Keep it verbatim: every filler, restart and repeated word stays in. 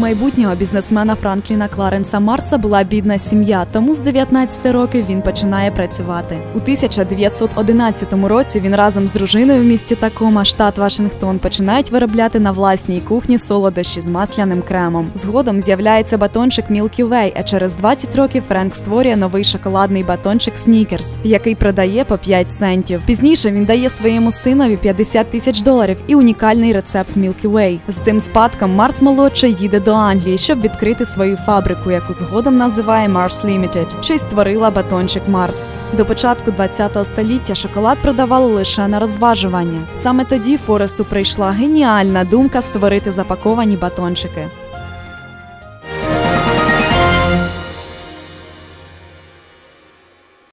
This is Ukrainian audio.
майбутнього бізнесмена Франкліна Кларенса Марса була бідна сім'я, тому з дев'ятнадцяти років він починає працювати. У тисяча дев'ятсот одинадцятому році він разом з дружиною в місті Такома, штат Вашингтон, починають виробляти на власній кухні солодощі з масляним кремом. Згодом з'являється батончик Milky Way, а через двадцять років Френк створює новий шоколадний батончик Snickers, який продає по п'ять центів. Пізніше він дає своєму синові п'ятдесят тисяч доларів і унікальний рецепт Milky Way. З цим спадком Марс-молодший їде до Англії, щоб відкрити свою фабрику, яку згодом називає Mars Limited, що й створила батончик Марс. До початку ХХ століття шоколад продавали лише на розважування. Саме тоді Форесту прийшла геніальна думка створити запаковані батончики.